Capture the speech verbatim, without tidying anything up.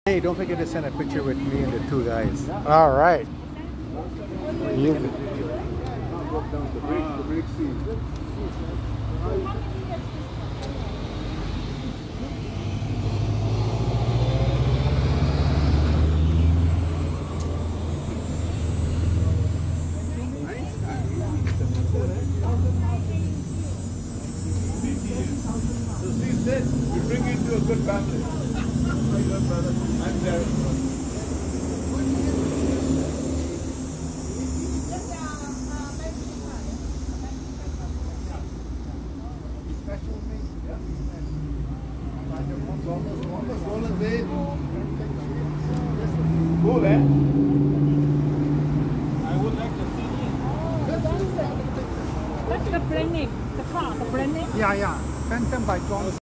Hey, don't forget to send a picture with me and the two guys. All right. You, So she said, we bring you into a good family. I'm there. Cool, eh? I would like to see you. That's the brand name. The car, the brand name. yeah, yeah. Phantom by John.